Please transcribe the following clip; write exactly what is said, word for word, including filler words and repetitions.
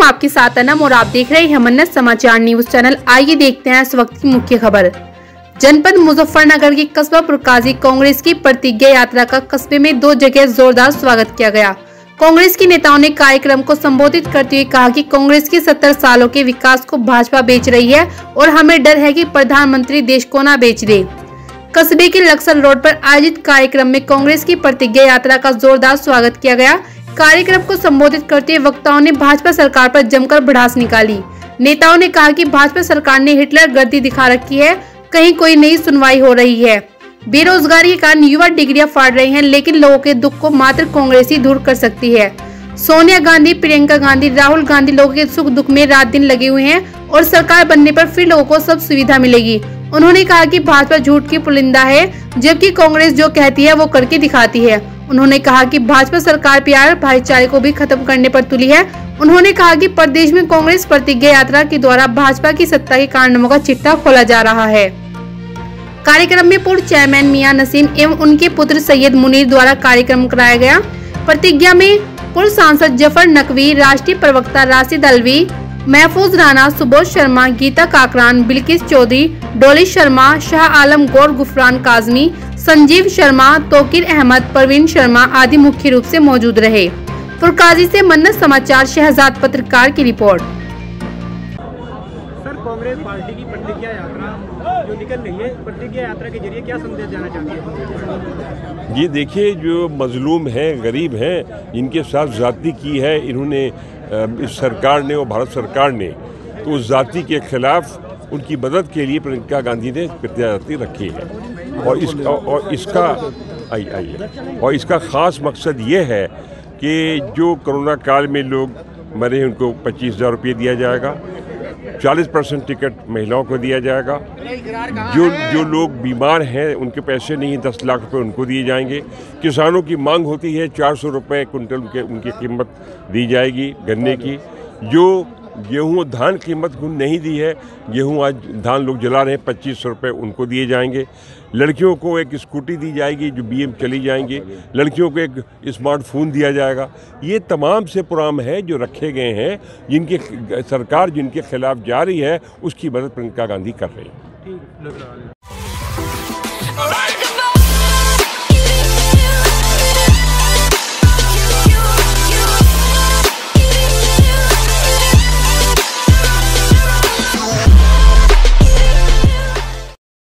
आपके साथ अनम और आप देख रहे हैं मन्नत समाचार न्यूज चैनल। आइए देखते हैं इस वक्त की मुख्य खबर। जनपद मुजफ्फरनगर के कस्बा पुरकाजी कांग्रेस की प्रतिज्ञा यात्रा का कस्बे में दो जगह जोरदार स्वागत किया गया। कांग्रेस के नेताओं ने कार्यक्रम को संबोधित करते हुए कहा कि कांग्रेस की सत्तर सालों के विकास को भाजपा बेच रही है और हमें डर है कि प्रधानमंत्री देश को न बेच दे। कस्बे के लक्सर रोड पर आयोजित कार्यक्रम में कांग्रेस की प्रतिज्ञा यात्रा का जोरदार स्वागत किया गया। कार्यक्रम को संबोधित करते हुए वक्ताओं ने भाजपा सरकार पर जमकर भड़ास निकाली। नेताओं ने कहा कि भाजपा सरकार ने हिटलर गर्दी दिखा रखी है, कहीं कोई नई सुनवाई हो रही है। बेरोजगारी के कारण युवा डिग्रियां फाड़ रहे हैं, लेकिन लोगों के दुख को मात्र कांग्रेस ही दूर कर सकती है। सोनिया गांधी, प्रियंका गांधी, राहुल गांधी लोगों के सुख दुख में रात दिन लगे हुए हैं और सरकार बनने पर फिर लोगों को सब सुविधा मिलेगी। उन्होंने कहा कि भाजपा झूठ की पुलिंदा है, जबकि कांग्रेस जो कहती है वो करके दिखाती है। उन्होंने कहा कि भाजपा सरकार प्यार भाईचारे को भी खत्म करने पर तुली है। उन्होंने कहा कि प्रदेश में कांग्रेस प्रतिज्ञा यात्रा के द्वारा भाजपा की सत्ता के कारनामों का चिट्ठा खोला जा रहा है। कार्यक्रम में पूर्व चेयरमैन मियां नसीम एवं उनके पुत्र सैयद मुनीर द्वारा कार्यक्रम कराया गया। प्रतिज्ञा में पूर्व सांसद जफर नकवी, राष्ट्रीय प्रवक्ता राशिद अलवी, महफूज राणा, सुबोध शर्मा, गीता काकरान, बिल्किस चौधरी, डोली शर्मा, शाह आलम गौर, गुफरान काजमी, संजीव शर्मा, तोकीर अहमद, परवीन शर्मा आदि मुख्य रूप से मौजूद रहे। पुरकाजी से मन्नत समाचार शहजाद पत्रकार की रिपोर्ट। सर, कांग्रेस पार्टी की प्रतिज्ञा यात्रा जो निकल रही है, प्रतिज्ञा यात्रा के जरिए क्या संदेश देना चाहती है? ये देखिए, जो मजलूम हैं, गरीब हैं, इनके साथ जाति की है इन्होंने इस सरकार ने और भारत सरकार ने, तो उस जाति के खिलाफ उनकी मदद के लिए प्रियंका गांधी ने प्रतिज्ञा यात्रा रखी है। और इस और इसका आई आई और इसका ख़ास मकसद ये है कि जो कोरोना काल में लोग मरे उनको पच्चीस हज़ार रुपये दिया जाएगा, चालीस परसेंट टिकट महिलाओं को दिया जाएगा, जो जो लोग बीमार हैं उनके पैसे नहीं, दस लाख रुपए उनको दिए जाएंगे। किसानों की मांग होती है चार सौ रुपये कुंटल उनके उनकी कीमत दी जाएगी गन्ने की। जो गेहूँ धान कीमत नहीं दी है, गेहूँ आज धान लोग जला रहे हैं, पच्चीस सौ रुपये उनको दिए जाएंगे। लड़कियों को एक स्कूटी दी जाएगी जो बीएम चली जाएंगी, लड़कियों को एक स्मार्टफोन दिया जाएगा। ये तमाम से प्रोग्राम है जो रखे गए हैं, जिनकी सरकार जिनके खिलाफ जा रही है उसकी मदद प्रियंका गांधी कर रही है।